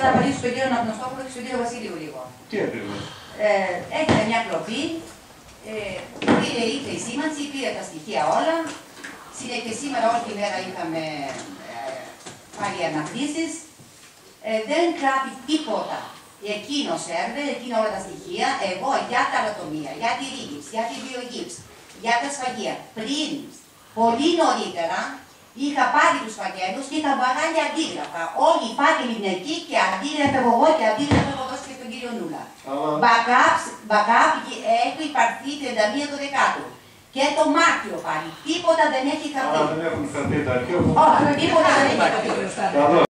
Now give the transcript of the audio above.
να απαντήσω στον κύριο Ναυνοστόπουλο και στον κύριο Βασίλειο λίγο. Τι ακριβώς? Έγινε μια κλοπή, ήρθε η σήμανση, πήρε τα στοιχεία όλα. Και σήμερα όλη τη μέρα είχαμε πάλι αναρτήσεις. Δεν κράτει τίποτα. Εκείνο σερβερ, εκείνα όλα τα στοιχεία, εγώ για τα ανατομία, για τη ρίγυψη, για τη βιογύψη, για τα σφαγεία, πριν, πολύ νωρίτερα, είχα πάρει τους φακέλους και είχα βγάλει αντίγραφα. Όλοι οι φάκελοι είναι εκεί και αντίγραφα εγώ και αντίγραφα έχω δώσει και στον κύριο Νούλα. Backup έχει υπαρθεί 31 το δεκάτου. Και το Μάρτιο πάλι. Τίποτα δεν έχει χαθεί. Δεν έχουν χαθεί τα αρχαία. Όχι, τίποτα δεν έχει χαθεί.